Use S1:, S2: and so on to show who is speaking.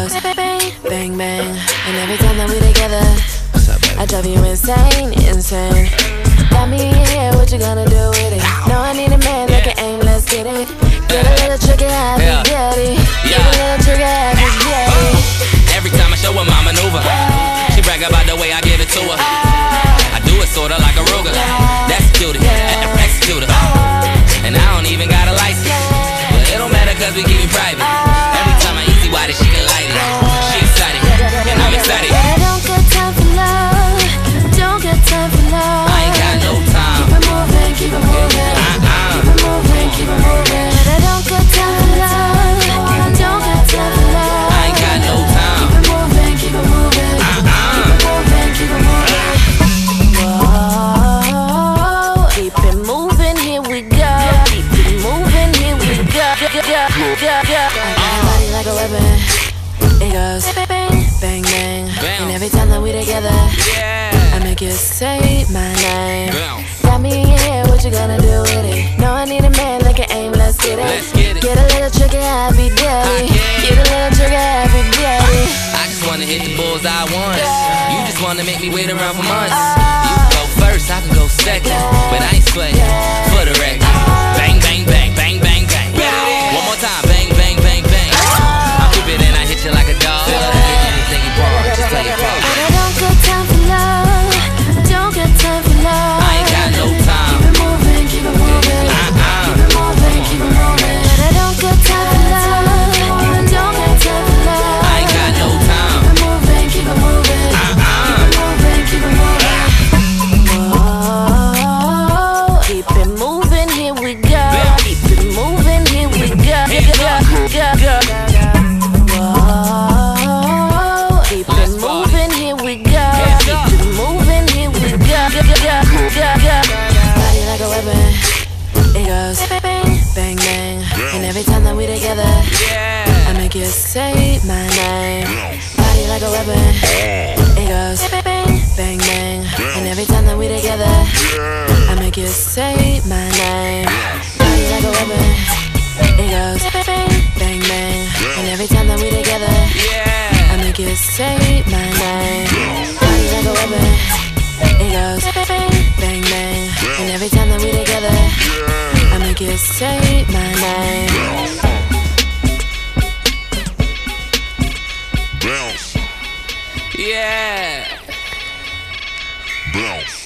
S1: goes bang, bang, bang. And every time that we together, I drive you insane, insane. Got me in here, what you gonna do with it? No, I need a man that can aim, let's get it. Get a little tricky, happy, daddy. Get a little tricky, happy, daddy.
S2: Every time I show her my maneuver, she brag about the way I give it to her. I do it sorta like a Ruger. That's cutie, execute her. And I don't even got a license, but it don't matter cause we keep it private. Every time I easy wide it, she can light it. She excited, and I'm excited.
S1: I don't got time for love, don't got time for love.
S2: I ain't got no time.
S1: Keep it moving, keep it moving. Keep it moving, keep it moving. I don't got time for love, don't got time for love.
S2: I ain't got no time.
S1: Keep it moving, keep it moving. Keep it moving, keep it moving. Whoa, keep it moving, here we go. Keep it moving, here we go. I got a body like a weapon. It goes bang, bang, bang. And every time that we together, I make you say my name. Got me in here, what you gonna do with it? No, I need a man that can aim, let's get it. Get a little tricky, happy daddy. Get a little tricky, happy daddy.
S2: I just wanna hit the bullseye once. You just wanna make me wait around for months. You can go first, I can go second, but I ain't sweating. For the record, bang, bang, bang, bang, bang, bang. One more time, bang, bang, bang, bang. I'm Cupid and I hit you like a dog. Anything you want, just play your part.
S1: But I don't got time for love, don't got time for love.
S2: I ain't got no time.
S1: Keep it moving, keep it moving. Keep it moving, keep it moving. But I don't got time for love, don't got time for love.
S2: I ain't got no time.
S1: Keep it moving, keep it moving. Keep it moving, keep it moving. Whoa, keep it moving, here we go. Keep it moving, here we go. Whoa, keep it moving, here we go. Keep it moving, here we go. Body like a weapon. It goes bang, bang, bang. And every time that we together, I make you say my name. Body like a weapon. It goes bang, bang, bang. And every time that we together, I make you say my name. Body like a weapon. It goes bang, bang, bang. And every time that we together, I make you say my name. Body like a weapon. It goes bang, bang, bang. And every time that we together, I make you say my name.
S2: Yeah.
S3: Bounce.